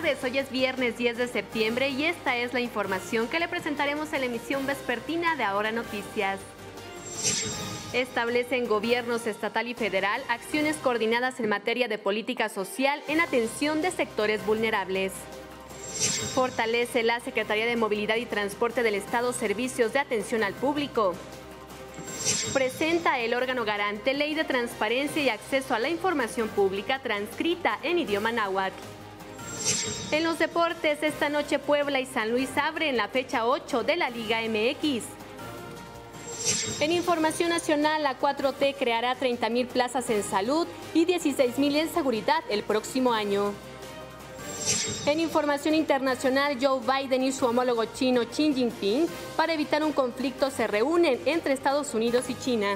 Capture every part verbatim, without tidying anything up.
tardes, hoy es viernes diez de septiembre y esta es la información que le presentaremos en la emisión vespertina de Ahora Noticias. Establecen gobiernos estatal y federal acciones coordinadas en materia de política social en atención de sectores vulnerables. Fortalece la Secretaría de Movilidad y Transporte del Estado servicios de atención al público. Presenta el órgano garante Ley de Transparencia y Acceso a la Información Pública transcrita en idioma náhuatl. En los deportes, esta noche Puebla y San Luis abren la fecha ocho de la Liga M X. En información nacional, la cuatro T creará treinta mil plazas en salud y dieciséis mil en seguridad el próximo año. En información internacional, Joe Biden y su homólogo chino Xi Jinping, para evitar un conflicto, se reúnen entre Estados Unidos y China.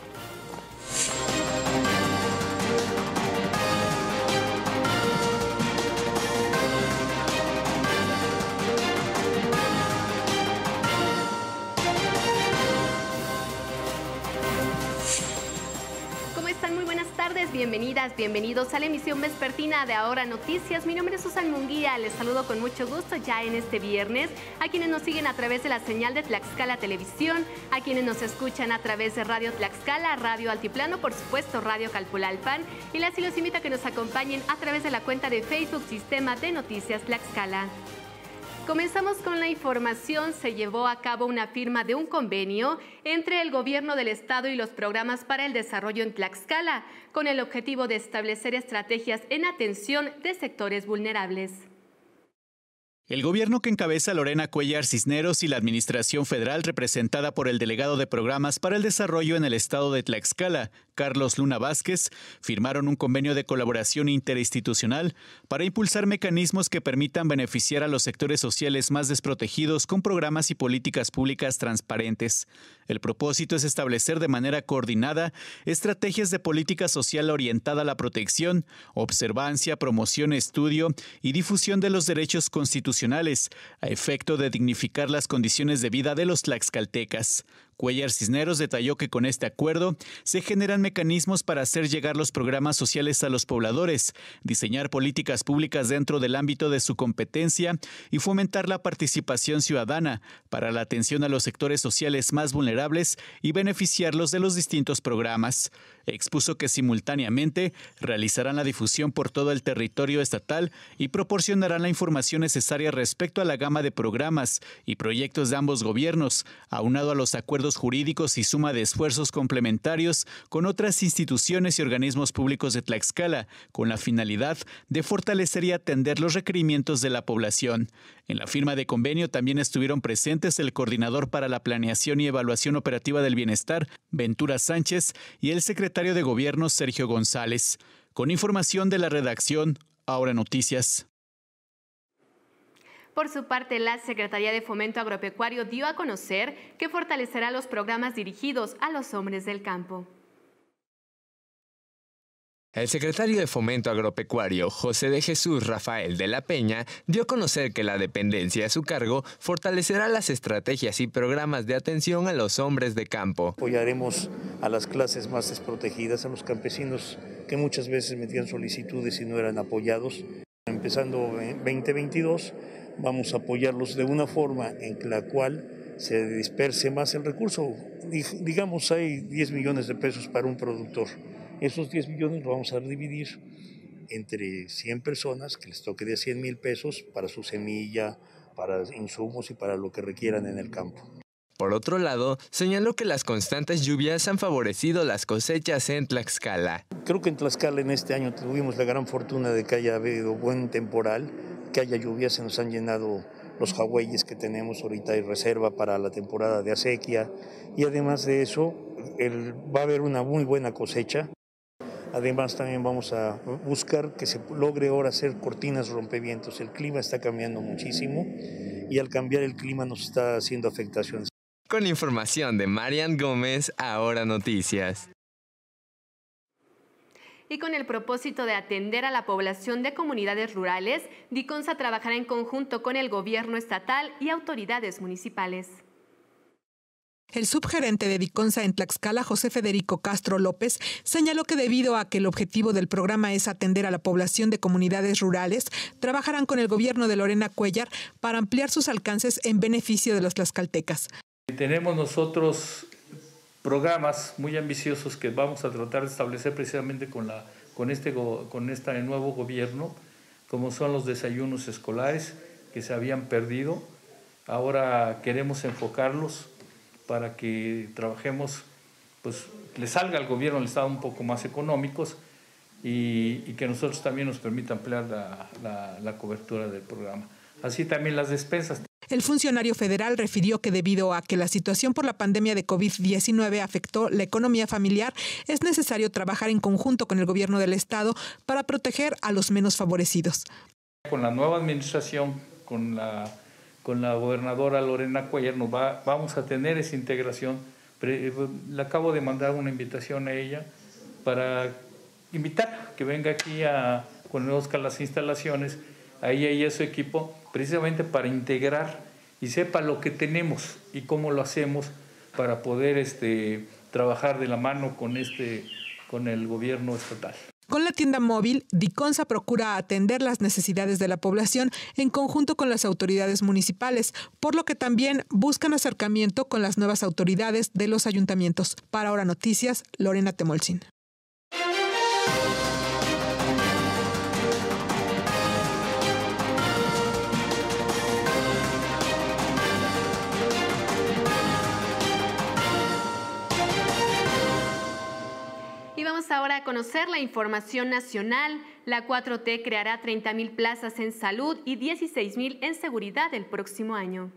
Bienvenidas, bienvenidos a la emisión vespertina de Ahora Noticias. Mi nombre es Susan Munguía, les saludo con mucho gusto ya en este viernes. A quienes nos siguen a través de la señal de Tlaxcala Televisión, a quienes nos escuchan a través de Radio Tlaxcala, Radio Altiplano, por supuesto Radio Calpulalpan, y las y los invito a que nos acompañen a través de la cuenta de Facebook Sistema de Noticias Tlaxcala. Comenzamos con la información. Se llevó a cabo una firma de un convenio entre el Gobierno del Estado y los programas para el desarrollo en Tlaxcala, con el objetivo de establecer estrategias en atención de sectores vulnerables. El gobierno que encabeza Lorena Cuellar Cisneros y la Administración Federal, representada por el delegado de Programas para el Desarrollo en el Estado de Tlaxcala, Carlos Luna Vázquez, firmaron un convenio de colaboración interinstitucional para impulsar mecanismos que permitan beneficiar a los sectores sociales más desprotegidos con programas y políticas públicas transparentes. El propósito es establecer de manera coordinada estrategias de política social orientada a la protección, observancia, promoción, estudio y difusión de los derechos constitucionales, a efecto de dignificar las condiciones de vida de los tlaxcaltecas. Cuellar Cisneros detalló que con este acuerdo se generan mecanismos para hacer llegar los programas sociales a los pobladores, diseñar políticas públicas dentro del ámbito de su competencia y fomentar la participación ciudadana para la atención a los sectores sociales más vulnerables y beneficiarlos de los distintos programas. Expuso que simultáneamente realizarán la difusión por todo el territorio estatal y proporcionarán la información necesaria respecto a la gama de programas y proyectos de ambos gobiernos, aunado a los acuerdos jurídicos y suma de esfuerzos complementarios con otras instituciones y organismos públicos de Tlaxcala, con la finalidad de fortalecer y atender los requerimientos de la población. En la firma de convenio también estuvieron presentes el coordinador para la planeación y evaluación operativa del bienestar, Ventura Sánchez, y el secretario de Gobierno, Sergio González. Con información de la redacción, Ahora Noticias. Por su parte, la Secretaría de Fomento Agropecuario dio a conocer que fortalecerá los programas dirigidos a los hombres del campo. El secretario de Fomento Agropecuario, José de Jesús Rafael de la Peña, dio a conocer que la dependencia a su cargo fortalecerá las estrategias y programas de atención a los hombres de campo. Apoyaremos a las clases más desprotegidas, a los campesinos que muchas veces metían solicitudes y no eran apoyados. Empezando veinte veintidós, vamos a apoyarlos de una forma en la cual se disperse más el recurso. Digamos, hay diez millones de pesos para un productor. Esos diez millones los vamos a dividir entre cien personas, que les toque de cien mil pesos para su semilla, para insumos y para lo que requieran en el campo. Por otro lado, señaló que las constantes lluvias han favorecido las cosechas en Tlaxcala. Creo que en Tlaxcala en este año tuvimos la gran fortuna de que haya habido buen temporal, que haya lluvias, se nos han llenado los jagüeyes que tenemos, ahorita hay reserva para la temporada de acequia y además de eso el, va a haber una muy buena cosecha. Además también vamos a buscar que se logre ahora hacer cortinas rompevientos. El clima está cambiando muchísimo y al cambiar el clima nos está haciendo afectaciones. Con información de Marian Gómez, Ahora Noticias. Y con el propósito de atender a la población de comunidades rurales, DICONSA trabajará en conjunto con el gobierno estatal y autoridades municipales. El subgerente de Diconsa en Tlaxcala, José Federico Castro López, señaló que debido a que el objetivo del programa es atender a la población de comunidades rurales, trabajarán con el gobierno de Lorena Cuellar para ampliar sus alcances en beneficio de los tlaxcaltecas. Tenemos nosotros programas muy ambiciosos que vamos a tratar de establecer precisamente con, la, con, este, con este nuevo gobierno, como son los desayunos escolares que se habían perdido. Ahora queremos enfocarlos para que trabajemos, pues le salga al gobierno del Estado un poco más económicos y, y que nosotros también nos permita ampliar la, la, la cobertura del programa. Así también las despensas. El funcionario federal refirió que debido a que la situación por la pandemia de COVID diecinueve afectó la economía familiar, es necesario trabajar en conjunto con el gobierno del Estado para proteger a los menos favorecidos. Con la nueva administración, con la... con la gobernadora Lorena Cuellar nos va, vamos a tener esa integración. Le acabo de mandar una invitación a ella para invitar que venga aquí a conocer las instalaciones, a ella y a su equipo, precisamente para integrar y sepa lo que tenemos y cómo lo hacemos para poder este, trabajar de la mano con, este, con el gobierno estatal. Con la tienda móvil, Diconsa procura atender las necesidades de la población en conjunto con las autoridades municipales, por lo que también buscan acercamiento con las nuevas autoridades de los ayuntamientos. Para Ahora Noticias, Lorena Temolcin. Y vamos ahora a conocer la información nacional. La cuatro T creará treinta mil plazas en salud y dieciséis mil en seguridad el próximo año.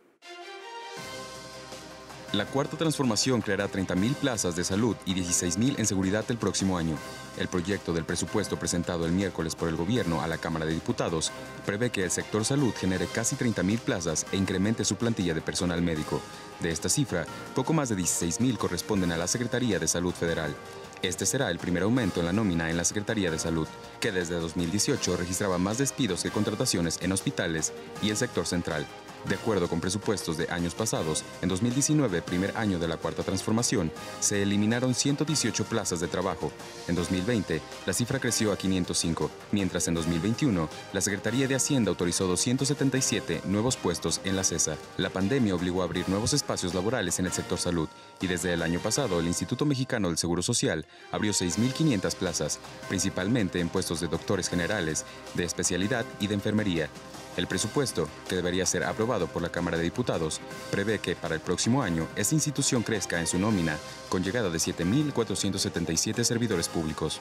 La Cuarta Transformación creará treinta mil plazas de salud y dieciséis mil en seguridad el próximo año. El proyecto del presupuesto presentado el miércoles por el Gobierno a la Cámara de Diputados prevé que el sector salud genere casi treinta mil plazas e incremente su plantilla de personal médico. De esta cifra, poco más de dieciséis mil corresponden a la Secretaría de Salud Federal. Este será el primer aumento en la nómina en la Secretaría de Salud, que desde dos mil dieciocho registraba más despidos que contrataciones en hospitales y el sector central. De acuerdo con presupuestos de años pasados, en dos mil diecinueve, primer año de la Cuarta Transformación, se eliminaron ciento dieciocho plazas de trabajo. En dos mil veinte, la cifra creció a quinientos cinco, mientras en dos mil veintiuno, la Secretaría de Hacienda autorizó doscientos setenta y siete nuevos puestos en la CESA. La pandemia obligó a abrir nuevos espacios laborales en el sector salud y desde el año pasado el Instituto Mexicano del Seguro Social abrió seis mil quinientas plazas, principalmente en puestos de doctores generales, de especialidad y de enfermería. El presupuesto, que debería ser aprobado por la Cámara de Diputados, prevé que para el próximo año esta institución crezca en su nómina con llegada de siete mil cuatrocientos setenta y siete servidores públicos.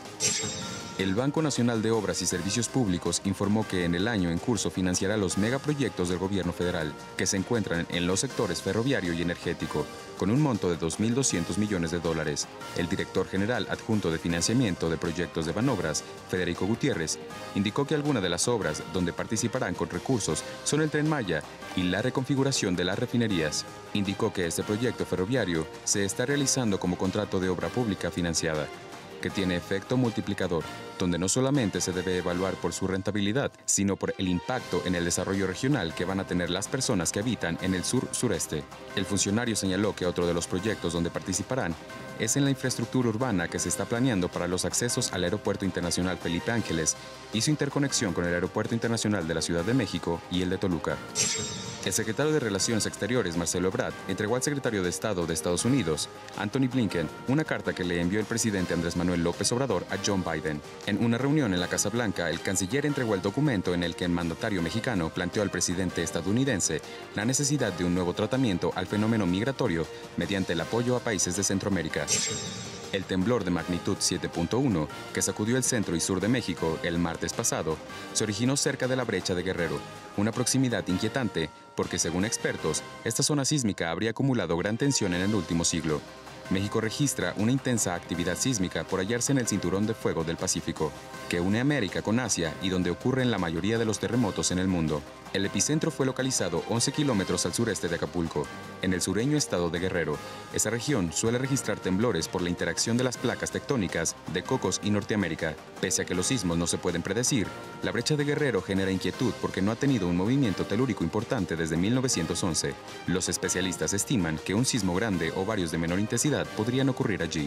El Banco Nacional de Obras y Servicios Públicos informó que en el año en curso financiará los megaproyectos del gobierno federal, que se encuentran en los sectores ferroviario y energético, con un monto de dos mil doscientos millones de dólares. El director general adjunto de financiamiento de proyectos de Banobras, Federico Gutiérrez, indicó que algunas de las obras donde participarán con recursos son el Tren Maya y la reconfiguración de las refinerías. Indicó que este proyecto ferroviario se está realizando como contrato de obra pública financiada, que tiene efecto multiplicador, donde no solamente se debe evaluar por su rentabilidad, sino por el impacto en el desarrollo regional que van a tener las personas que habitan en el sur-sureste. El funcionario señaló que otro de los proyectos donde participarán es en la infraestructura urbana que se está planeando para los accesos al Aeropuerto Internacional Felipe Ángeles y su interconexión con el Aeropuerto Internacional de la Ciudad de México y el de Toluca. El secretario de Relaciones Exteriores, Marcelo Ebrard, entregó al secretario de Estado de Estados Unidos, Anthony Blinken, una carta que le envió el presidente Andrés Manuel López Obrador a John Biden. En una reunión en la Casa Blanca, el canciller entregó el documento en el que el mandatario mexicano planteó al presidente estadounidense la necesidad de un nuevo tratamiento al fenómeno migratorio mediante el apoyo a países de Centroamérica. El temblor de magnitud siete punto uno, que sacudió el centro y sur de México el martes pasado, se originó cerca de la Brecha de Guerrero, una proximidad inquietante porque, según expertos, esta zona sísmica habría acumulado gran tensión en el último siglo. México registra una intensa actividad sísmica por hallarse en el cinturón de fuego del Pacífico, que une América con Asia y donde ocurren la mayoría de los terremotos en el mundo. El epicentro fue localizado once kilómetros al sureste de Acapulco, en el sureño estado de Guerrero. Esa región suele registrar temblores por la interacción de las placas tectónicas de Cocos y Norteamérica. Pese a que los sismos no se pueden predecir, la brecha de Guerrero genera inquietud porque no ha tenido un movimiento telúrico importante desde mil novecientos once. Los especialistas estiman que un sismo grande o varios de menor intensidad podrían ocurrir allí.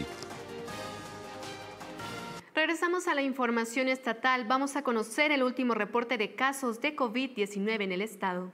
Regresamos a la información estatal. Vamos a conocer el último reporte de casos de COVID diecinueve en el estado.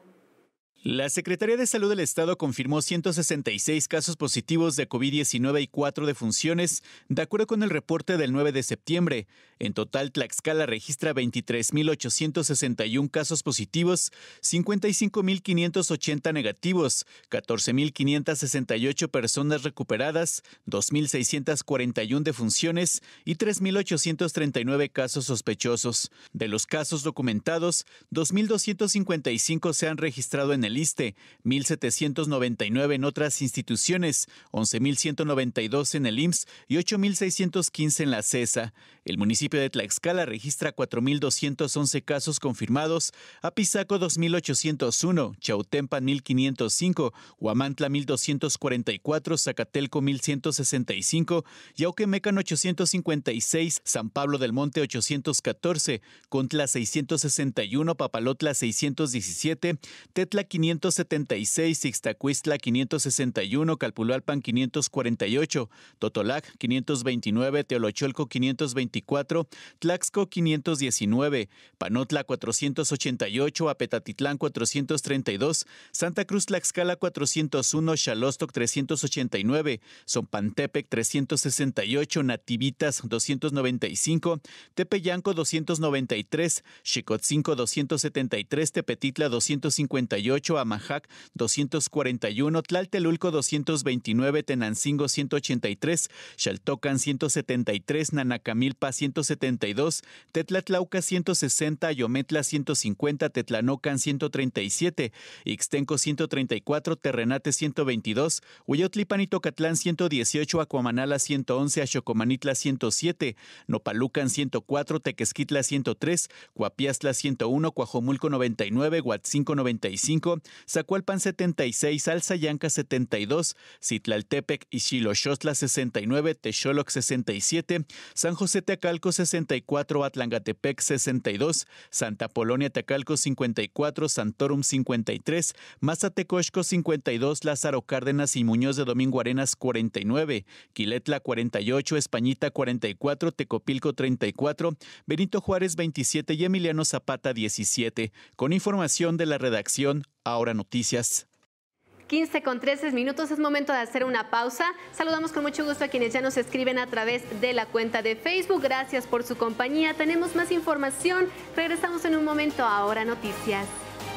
La Secretaría de Salud del Estado confirmó ciento sesenta y seis casos positivos de COVID diecinueve y cuatro defunciones, de acuerdo con el reporte del nueve de septiembre. En total, Tlaxcala registra veintitrés mil ochocientos sesenta y uno casos positivos, cincuenta y cinco mil quinientos ochenta negativos, catorce mil quinientos sesenta y ocho personas recuperadas, dos mil seiscientos cuarenta y uno defunciones y tres mil ochocientos treinta y nueve casos sospechosos. De los casos documentados, dos mil doscientos cincuenta y cinco se han registrado en el ISSSTE, mil setecientos noventa y nueve en otras instituciones, once mil ciento noventa y dos en el I M S S y ocho mil seiscientos quince en la CESA. El municipio de Tlaxcala registra cuatro mil doscientos once casos confirmados, Apizaco dos mil ochocientos uno, Chautempan mil quinientos cinco, Huamantla mil doscientos cuarenta y cuatro, Zacatelco mil ciento sesenta y cinco, Yauquemecan ochocientos cincuenta y seis, San Pablo del Monte ochocientos catorce, Contla seiscientos sesenta y uno, Papalotla seiscientos diecisiete, Tetla quinientos setenta y seis, Ixtacuistla quinientos sesenta y uno, Calpulalpan quinientos cuarenta y ocho, Totolac quinientos veintinueve, Teolocholco quinientos veinticuatro, Tlaxco quinientos diecinueve, Panotla cuatrocientos ochenta y ocho, Apetatitlán cuatrocientos treinta y dos, Santa Cruz Tlaxcala cuatrocientos uno, Xalostoc trescientos ochenta y nueve, Zompantepec trescientos sesenta y ocho, Nativitas doscientos noventa y cinco, Tepeyanco doscientos noventa y tres, Xicotzinco doscientos setenta y tres, Tepetitla doscientos cincuenta y ocho, Amajac doscientos cuarenta y uno, Tlaltelulco doscientos veintinueve, Tenancingo ciento ochenta y tres, Xaltocan ciento setenta y tres, Nanacamilpa ciento setenta y dos, Tetlatlauca ciento sesenta, Yometla ciento cincuenta, Tetlanocan ciento treinta y siete, Ixtenco ciento treinta y cuatro, Terrenate ciento veintidós, Hueyotlipan y Tocatlán ciento dieciocho, Acuamanala ciento once, Axocomanitla ciento siete, Nopalucan ciento cuatro, Tequesquitla ciento tres, Coapiastla ciento uno, Coajomulco noventa y nueve, Huatzinco noventa y cinco, Zacualpan setenta y seis, Alzayanca setenta y dos, Citlaltepec y Xiloxostla sesenta y nueve, Texoloc sesenta y siete, San José Teacalco sesenta y cuatro, Atlangatepec sesenta y dos, Santa Polonia Teacalco cincuenta y cuatro, Santorum cincuenta y tres, Mazatecoxco cincuenta y dos, Lázaro Cárdenas y Muñoz de Domingo Arenas cuarenta y nueve, Quiletla cuarenta y ocho, Españita cuarenta y cuatro, Tecopilco treinta y cuatro, Benito Juárez veintisiete y Emiliano Zapata diecisiete. Con información de la redacción, Ahora Noticias. quince con trece minutos, es momento de hacer una pausa. Saludamos con mucho gusto a quienes ya nos escriben a través de la cuenta de Facebook. Gracias por su compañía. Tenemos más información. Regresamos en un momento a Ahora Noticias.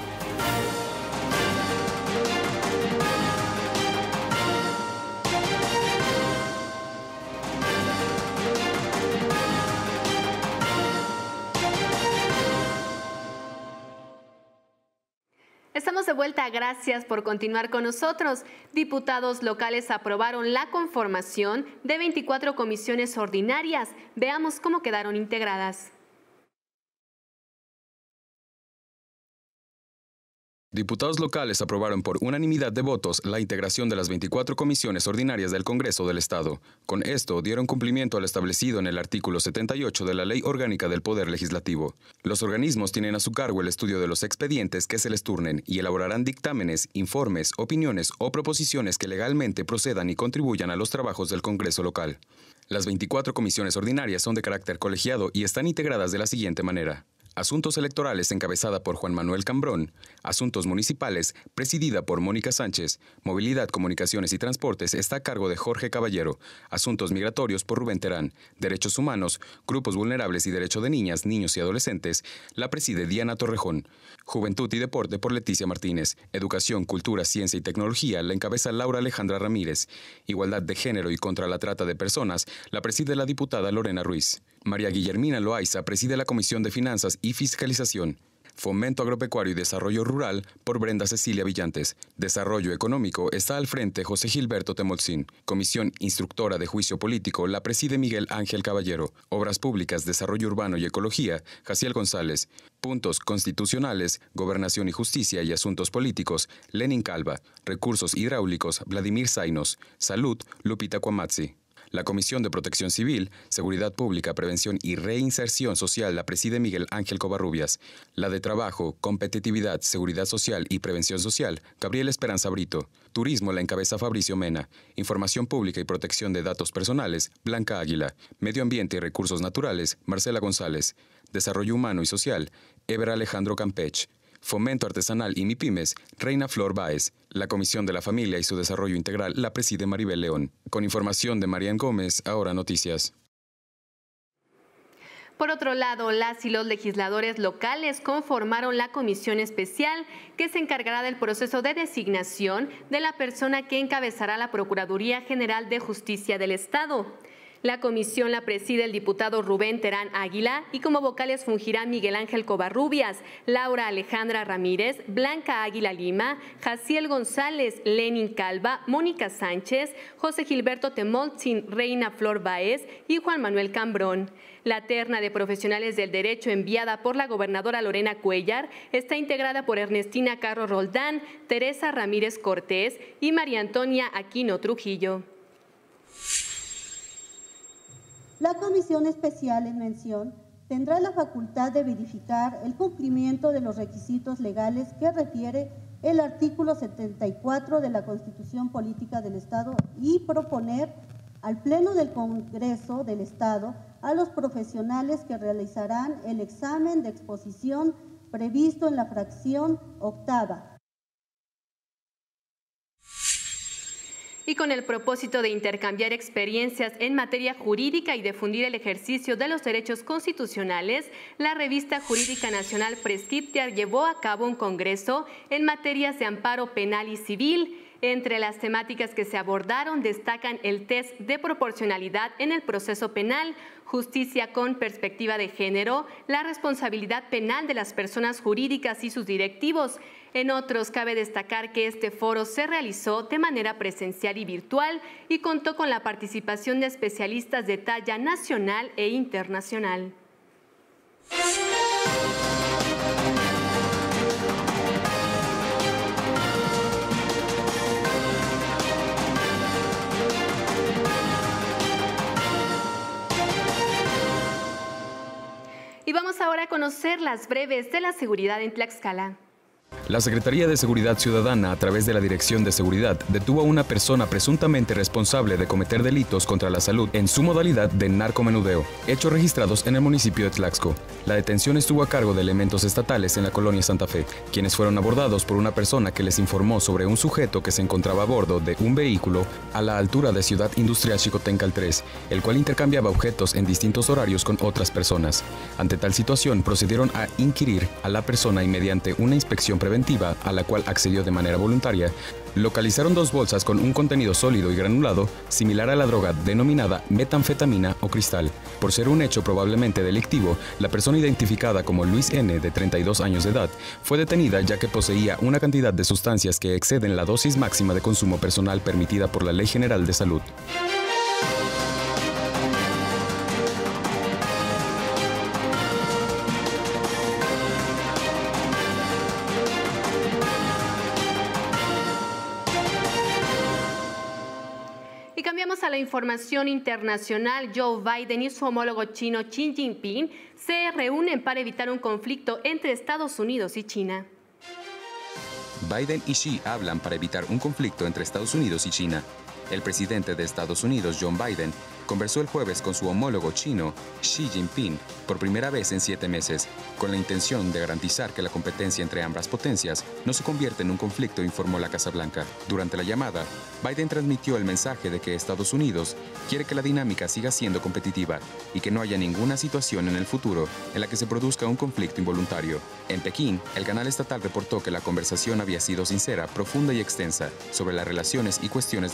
Estamos de vuelta, gracias por continuar con nosotros. Diputados locales aprobaron la conformación de veinticuatro comisiones ordinarias. Veamos cómo quedaron integradas. Diputados locales aprobaron por unanimidad de votos la integración de las veinticuatro comisiones ordinarias del Congreso del Estado. Con esto dieron cumplimiento al establecido en el artículo setenta y ocho de la Ley Orgánica del Poder Legislativo. Los organismos tienen a su cargo el estudio de los expedientes que se les turnen y elaborarán dictámenes, informes, opiniones o proposiciones que legalmente procedan y contribuyan a los trabajos del Congreso local. Las veinticuatro comisiones ordinarias son de carácter colegiado y están integradas de la siguiente manera. Asuntos electorales encabezada por Juan Manuel Cambrón, Asuntos municipales presidida por Mónica Sánchez, Movilidad, Comunicaciones y Transportes está a cargo de Jorge Caballero, Asuntos migratorios por Rubén Terán, Derechos humanos, Grupos vulnerables y Derecho de niñas, niños y adolescentes la preside Diana Torrejón, Juventud y Deporte por Leticia Martínez, Educación, Cultura, Ciencia y Tecnología la encabeza Laura Alejandra Ramírez, Igualdad de Género y contra la Trata de Personas la preside la diputada Lorena Ruiz. María Guillermina Loaiza preside la Comisión de Finanzas y Fiscalización. Fomento Agropecuario y Desarrollo Rural por Brenda Cecilia Villantes. Desarrollo Económico está al frente José Gilberto Temolzín. Comisión Instructora de Juicio Político la preside Miguel Ángel Caballero. Obras Públicas, Desarrollo Urbano y Ecología, Jaciel González. Puntos constitucionales, Gobernación y Justicia y Asuntos Políticos, Lenin Calva. Recursos hidráulicos, Vladimir Zainos. Salud, Lupita Cuamazzi. La Comisión de Protección Civil, Seguridad Pública, Prevención y Reinserción Social la preside Miguel Ángel Covarrubias. La de Trabajo, Competitividad, Seguridad Social y Prevención Social, Gabriel Esperanza Brito. Turismo la encabeza Fabricio Mena. Información Pública y Protección de Datos Personales, Blanca Águila. Medio Ambiente y Recursos Naturales, Marcela González. Desarrollo Humano y Social, Eber Alejandro Campech. Fomento Artesanal y MIPYMES, Reina Flor Báez. La Comisión de la Familia y su Desarrollo Integral la preside Maribel León. Con información de Marian Gómez, Ahora Noticias. Por otro lado, las y los legisladores locales conformaron la comisión especial que se encargará del proceso de designación de la persona que encabezará la Procuraduría General de Justicia del Estado. La comisión la preside el diputado Rubén Terán Águila y como vocales fungirán Miguel Ángel Covarrubias, Laura Alejandra Ramírez, Blanca Águila Lima, Jaciel González, Lenin Calva, Mónica Sánchez, José Gilberto Temoltzin, Reina Flor Báez y Juan Manuel Cambrón. La terna de profesionales del derecho enviada por la gobernadora Lorena Cuellar está integrada por Ernestina Carro Roldán, Teresa Ramírez Cortés y María Antonia Aquino Trujillo. La Comisión Especial en mención tendrá la facultad de verificar el cumplimiento de los requisitos legales que refiere el artículo setenta y cuatro de la Constitución Política del Estado y proponer al Pleno del Congreso del Estado a los profesionales que realizarán el examen de exposición previsto en la fracción octava. Y con el propósito de intercambiar experiencias en materia jurídica y difundir el ejercicio de los derechos constitucionales, la revista Jurídica Nacional Prescriptia llevó a cabo un congreso en materias de amparo penal y civil. Entre las temáticas que se abordaron destacan el test de proporcionalidad en el proceso penal, justicia con perspectiva de género, la responsabilidad penal de las personas jurídicas y sus directivos. En otros, cabe destacar que este foro se realizó de manera presencial y virtual y contó con la participación de especialistas de talla nacional e internacional. Y vamos ahora a conocer las breves de la seguridad en Tlaxcala. La Secretaría de Seguridad Ciudadana, a través de la Dirección de Seguridad, detuvo a una persona presuntamente responsable de cometer delitos contra la salud en su modalidad de narcomenudeo, hechos registrados en el municipio de Tlaxco. La detención estuvo a cargo de elementos estatales en la colonia Santa Fe, quienes fueron abordados por una persona que les informó sobre un sujeto que se encontraba a bordo de un vehículo a la altura de Ciudad Industrial Xicotencal tres, el cual intercambiaba objetos en distintos horarios con otras personas. Ante tal situación, procedieron a inquirir a la persona y mediante una inspección preventiva, a la cual accedió de manera voluntaria, localizaron dos bolsas con un contenido sólido y granulado similar a la droga denominada metanfetamina o cristal. Por ser un hecho probablemente delictivo, la persona identificada como Luis N., de treinta y dos años de edad, fue detenida ya que poseía una cantidad de sustancias que exceden la dosis máxima de consumo personal permitida por la Ley General de Salud. A la información internacional, Joe Biden y su homólogo chino Xi Jinping se reúnen para evitar un conflicto entre Estados Unidos y China. Biden y Xi hablan para evitar un conflicto entre Estados Unidos y China. El presidente de Estados Unidos, Joe Biden, conversó el jueves con su homólogo chino, Xi Jinping, por primera vez en siete meses, con la intención de garantizar que la competencia entre ambas potencias no se convierta en un conflicto, informó la Casa Blanca. Durante la llamada, Biden transmitió el mensaje de que Estados Unidos quiere que la dinámica siga siendo competitiva y que no haya ninguna situación en el futuro en la que se produzca un conflicto involuntario. En Pekín, el canal estatal reportó que la conversación había sido sincera, profunda y extensa sobre las relaciones y cuestiones de interés mutuo.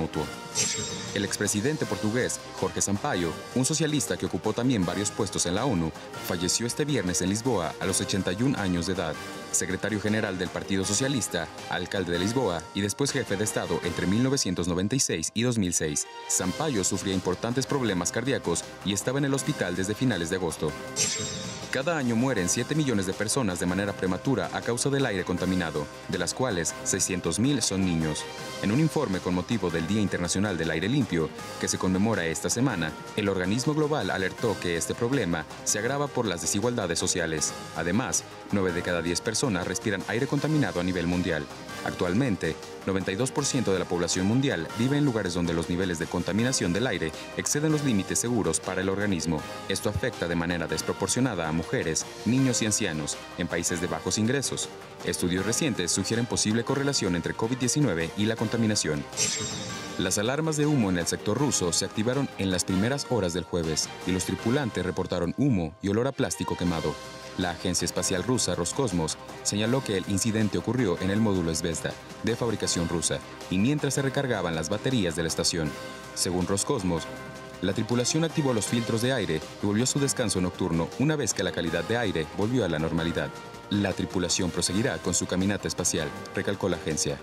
mutuo. El expresidente portugués Jorge Sampaio, un socialista que ocupó también varios puestos en la ONU, falleció este viernes en Lisboa a los ochenta y un años de edad. Secretario general del Partido Socialista, alcalde de Lisboa y después jefe de Estado entre mil novecientos noventa y seis y dos mil seis. Sampaio sufría importantes problemas cardíacos y estaba en el hospital desde finales de agosto. Cada año mueren siete millones de personas de manera prematura a causa del aire contaminado, de las cuales seiscientos mil son niños. En un informe con motivo del Día Internacional del Aire Limpio, que se conmemora esta semana, el organismo global alertó que este problema se agrava por las desigualdades sociales. Además, nueve de cada diez personas respiran aire contaminado a nivel mundial. Actualmente, noventa y dos por ciento de la población mundial vive en lugares donde los niveles de contaminación del aire exceden los límites seguros para el organismo. Esto afecta de manera desproporcionada a mujeres, niños y ancianos en países de bajos ingresos. Estudios recientes sugieren posible correlación entre COVID diecinueve y la contaminación. Las alarmas de humo en el sector ruso se activaron en las primeras horas del jueves y los tripulantes reportaron humo y olor a plástico quemado. La agencia espacial rusa Roscosmos señaló que el incidente ocurrió en el módulo Zvezda, de fabricación rusa, y mientras se recargaban las baterías de la estación. Según Roscosmos, la tripulación activó los filtros de aire y volvió a su descanso nocturno una vez que la calidad de aire volvió a la normalidad. La tripulación proseguirá con su caminata espacial, recalcó la agencia.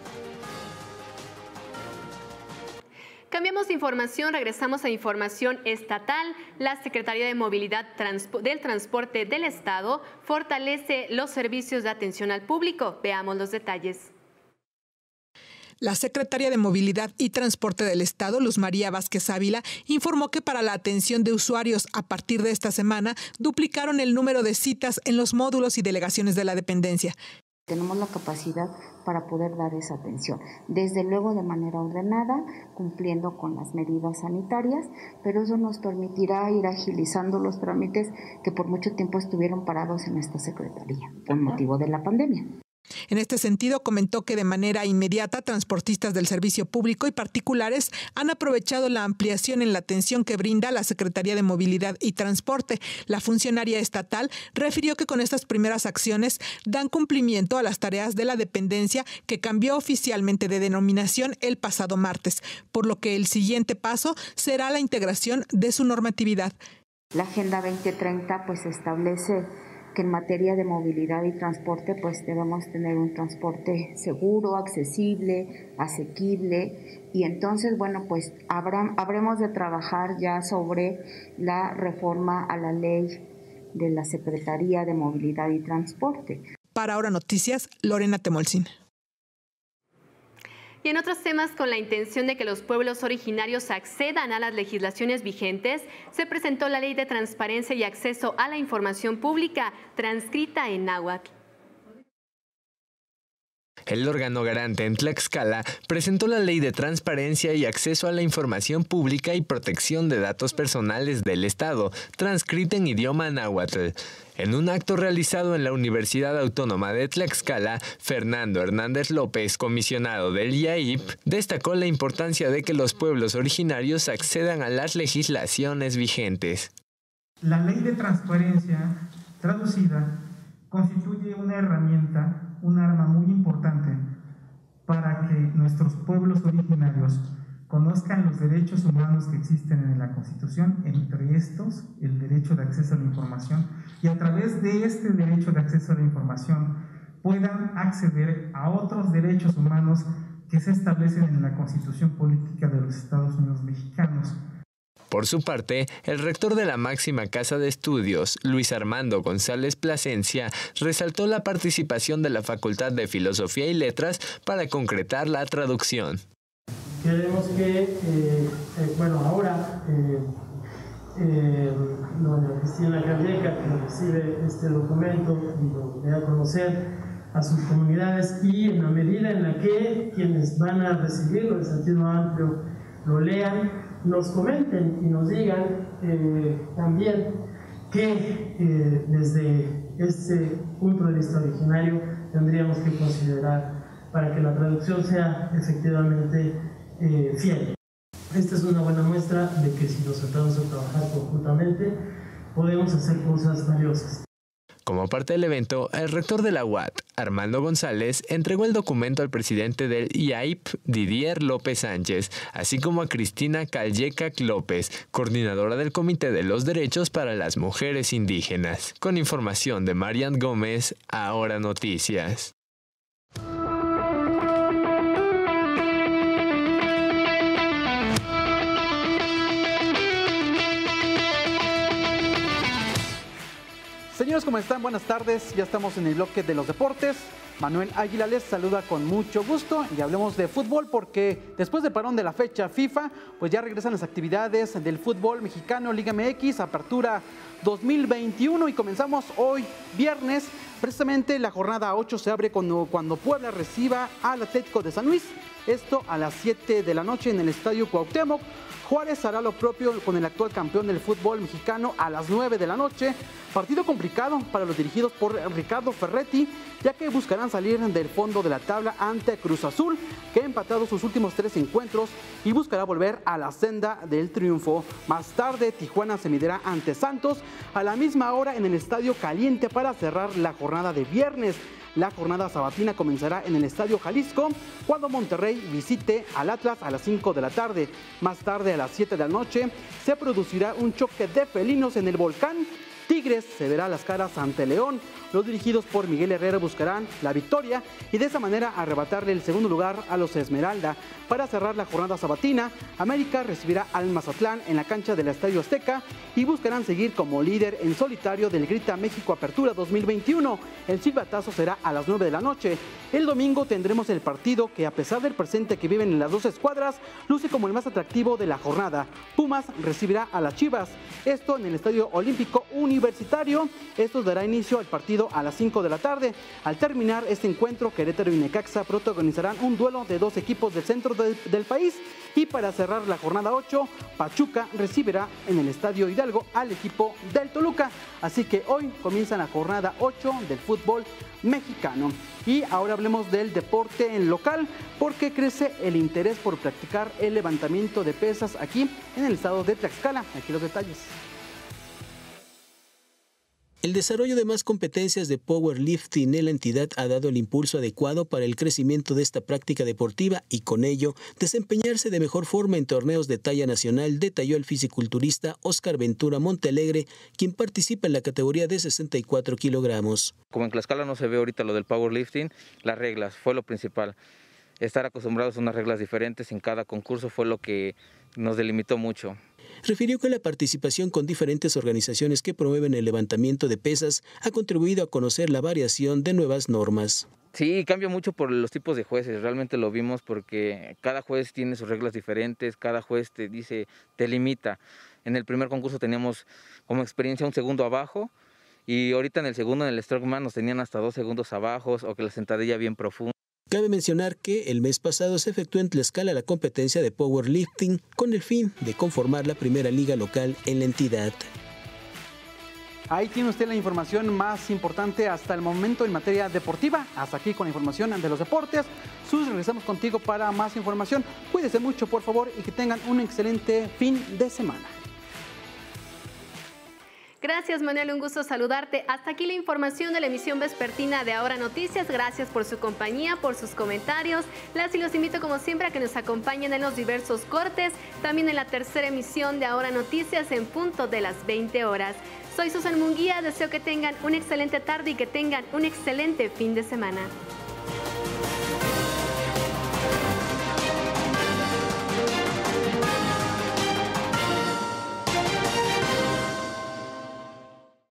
Cambiamos de información, regresamos a información estatal. La Secretaría de Movilidad del Transporte del Estado fortalece los servicios de atención al público. Veamos los detalles. La secretaria de Movilidad y Transporte del Estado, Luz María Vázquez Ávila, informó que para la atención de usuarios a partir de esta semana duplicaron el número de citas en los módulos y delegaciones de la dependencia. Tenemos la capacidad para poder dar esa atención, desde luego de manera ordenada, cumpliendo con las medidas sanitarias, pero eso nos permitirá ir agilizando los trámites que por mucho tiempo estuvieron parados en esta secretaría por motivo de la pandemia. En este sentido, comentó que de manera inmediata transportistas del servicio público y particulares han aprovechado la ampliación en la atención que brinda la Secretaría de Movilidad y Transporte. La funcionaria estatal refirió que con estas primeras acciones dan cumplimiento a las tareas de la dependencia que cambió oficialmente de denominación el pasado martes, por lo que el siguiente paso será la integración de su normatividad. La Agenda veinte treinta pues establece que en materia de movilidad y transporte pues debemos tener un transporte seguro, accesible, asequible, y entonces bueno pues habrá, habremos de trabajar ya sobre la reforma a la ley de la Secretaría de Movilidad y Transporte. Para Ahora Noticias, Lorena Temolcín. Y en otros temas, con la intención de que los pueblos originarios accedan a las legislaciones vigentes, se presentó la Ley de Transparencia y Acceso a la Información Pública, transcrita en náhuatl. El órgano garante en Tlaxcala presentó la Ley de Transparencia y Acceso a la Información Pública y Protección de Datos Personales del Estado, transcrita en idioma náhuatl. En un acto realizado en la Universidad Autónoma de Tlaxcala, Fernando Hernández López, comisionado del I A I P, destacó la importancia de que los pueblos originarios accedan a las legislaciones vigentes. La Ley de Transparencia, traducida, constituye una herramienta, un arma muy importante para que nuestros pueblos originarios conozcan los derechos humanos que existen en la Constitución, entre estos el derecho de acceso a la información, y a través de este derecho de acceso a la información puedan acceder a otros derechos humanos que se establecen en la Constitución Política de los Estados Unidos Mexicanos. Por su parte, el rector de la máxima casa de estudios, Luis Armando González Plasencia, resaltó la participación de la Facultad de Filosofía y Letras para concretar la traducción. Queremos que, eh, eh, bueno, ahora eh, eh, doña Cristina Calleja, que recibe este documento y lo dé a conocer a sus comunidades, y en la medida en la que quienes van a recibirlo en sentido amplio lo lean, nos comenten y nos digan eh, también que eh, desde este punto de vista originario tendríamos que considerar para que la traducción sea efectivamente eh, fiel. Esta es una buena muestra de que si nos sentamos a trabajar conjuntamente podemos hacer cosas valiosas. Como parte del evento, el rector de la U A T, Armando González, entregó el documento al presidente del I A I P, Didier López Sánchez, así como a Cristina Callecac López, coordinadora del Comité de los Derechos para las Mujeres Indígenas. Con información de Marian Gómez, Ahora Noticias. Señores, ¿cómo están? Buenas tardes. Ya estamos en el bloque de los deportes. Manuel Águila les saluda con mucho gusto y hablemos de fútbol porque después del parón de la fecha FIFA, pues ya regresan las actividades del fútbol mexicano, Liga M X, Apertura dos mil veintiuno y comenzamos hoy viernes. Precisamente la jornada ocho se abre cuando, cuando Puebla reciba al Atlético de San Luis. Esto a las siete de la noche en el Estadio Cuauhtémoc. Juárez hará lo propio con el actual campeón del fútbol mexicano a las nueve de la noche. Partido complicado para los dirigidos por Ricardo Ferretti, ya que buscarán salir del fondo de la tabla ante Cruz Azul, que ha empatado sus últimos tres encuentros y buscará volver a la senda del triunfo. Más tarde, Tijuana se medirá ante Santos a la misma hora en el Estadio Caliente para cerrar la jornada de viernes. La jornada sabatina comenzará en el Estadio Jalisco cuando Monterrey visite al Atlas a las cinco de la tarde. Más tarde, a las siete de la noche, se producirá un choque de felinos en el Volcán. Tigres se verá las caras ante León. Los dirigidos por Miguel Herrera buscarán la victoria y de esa manera arrebatarle el segundo lugar a los Esmeralda. Para cerrar la jornada sabatina, América recibirá al Mazatlán en la cancha del Estadio Azteca y buscarán seguir como líder en solitario del Grita México Apertura dos mil veintiuno. El silbatazo será a las nueve de la noche. El domingo tendremos el partido que, a pesar del presente que viven en las dos escuadras, luce como el más atractivo de la jornada. Pumas recibirá a las Chivas. Esto en el Estadio Olímpico Universitario. Esto dará inicio al partido a las cinco de la tarde. Al terminar este encuentro, Querétaro y Necaxa protagonizarán un duelo de dos equipos del centro de, del país. Y para cerrar la jornada ocho, Pachuca recibirá en el Estadio Hidalgo al equipo del Toluca. Así que hoy comienza la jornada ocho del fútbol mexicano. Y ahora hablemos del deporte en local, porque crece el interés por practicar el levantamiento de pesas aquí en el estado de Tlaxcala. Aquí los detalles. El desarrollo de más competencias de powerlifting en la entidad ha dado el impulso adecuado para el crecimiento de esta práctica deportiva y con ello desempeñarse de mejor forma en torneos de talla nacional, detalló el fisiculturista Oscar Ventura Montealegre, quien participa en la categoría de sesenta y cuatro kilogramos. Como en Tlaxcala no se ve ahorita lo del powerlifting, las reglas fue lo principal. Estar acostumbrados a unas reglas diferentes en cada concurso fue lo que nos delimitó mucho. Refirió que la participación con diferentes organizaciones que promueven el levantamiento de pesas ha contribuido a conocer la variación de nuevas normas. Sí, cambia mucho por los tipos de jueces, realmente lo vimos porque cada juez tiene sus reglas diferentes, cada juez te dice, te limita. En el primer concurso teníamos como experiencia un segundo abajo y ahorita en el segundo, en el strongman, nos tenían hasta dos segundos abajo o que la sentadilla bien profunda. Cabe mencionar que el mes pasado se efectuó en Tlaxcala la competencia de powerlifting con el fin de conformar la primera liga local en la entidad. Ahí tiene usted la información más importante hasta el momento en materia deportiva. Hasta aquí con la información de los deportes. Sus, regresamos contigo para más información. Cuídese mucho, por favor, y que tengan un excelente fin de semana. Gracias, Manuel, un gusto saludarte. Hasta aquí la información de la emisión vespertina de Ahora Noticias. Gracias por su compañía, por sus comentarios. Las y los invito como siempre a que nos acompañen en los diversos cortes, también en la tercera emisión de Ahora Noticias en punto de las veinte horas. Soy Susan Munguía, deseo que tengan una excelente tarde y que tengan un excelente fin de semana.